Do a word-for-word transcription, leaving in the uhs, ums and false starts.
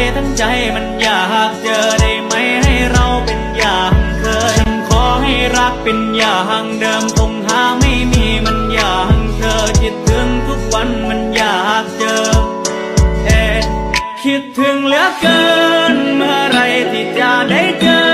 ทั้งใจมันอยากเจอได้ไหมให้เราเป็นอย่างเคยฉันขอให้รักเป็นอย่างเดิมคงหาไม่มีมันอย่างเธอคิดถึงทุกวันมันอยากเจอเอ๊ะคิดถึงเหลือเกินเมื่อไรที่จะได้เจอ